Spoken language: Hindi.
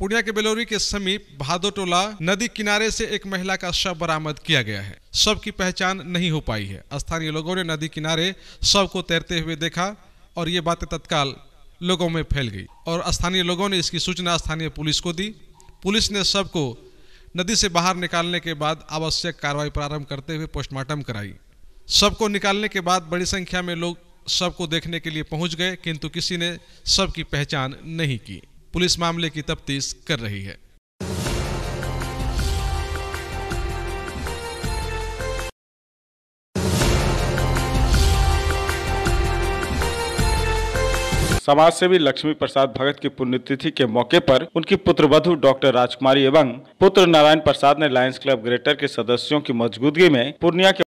पूर्णिया के बेलोरी के समीप भादोटोला नदी किनारे से एक महिला का शव बरामद किया गया है। शव की पहचान नहीं हो पाई है। स्थानीय लोगों ने नदी किनारे शव को तैरते हुए देखा और ये बातें तत्काल लोगों में फैल गई और स्थानीय लोगों ने इसकी सूचना स्थानीय पुलिस को दी। पुलिस ने शव को नदी से बाहर निकालने के बाद आवश्यक कार्रवाई प्रारंभ करते हुए पोस्टमार्टम कराई। शव को निकालने के बाद बड़ी संख्या में लोग शव को देखने के लिए पहुंच गए, किंतु किसी ने शव की पहचान नहीं की। पुलिस मामले की तफ्तीश कर रही है। समाज सेवी लक्ष्मी प्रसाद भगत की पुण्यतिथि के मौके पर उनकी पुत्रवधू डॉक्टर राजकुमारी एवं पुत्र नारायण प्रसाद ने लायंस क्लब ग्रेटर के सदस्यों की मौजूदगी में पूर्णिया के